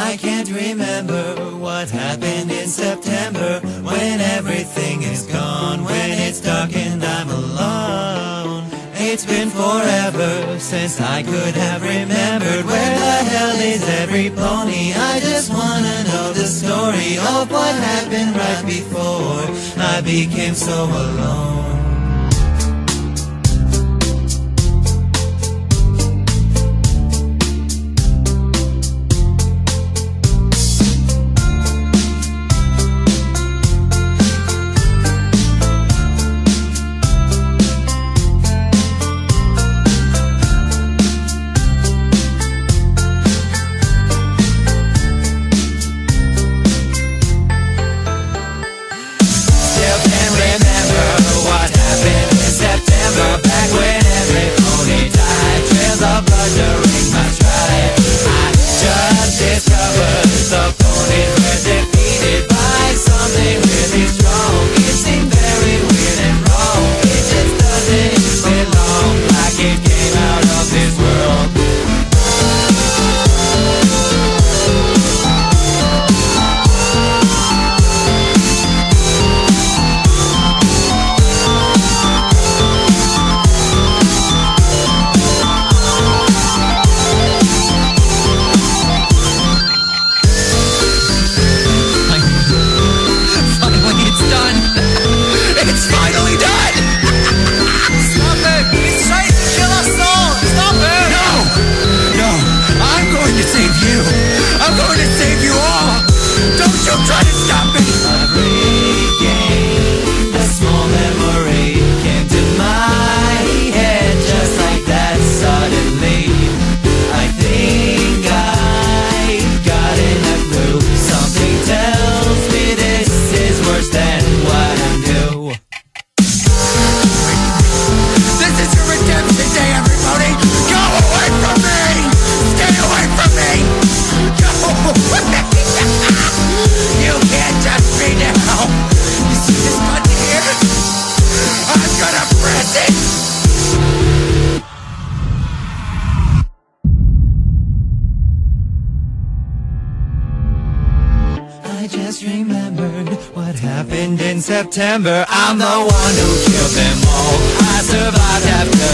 I can't remember what happened in September, when everything is gone, when it's dark and I'm alone. It's been forever since I could have remembered. Where the hell is every pony? I just wanna know the story of what happened right before I became so alone. I just remembered what happened in September. I'm the one who killed them all. I survived after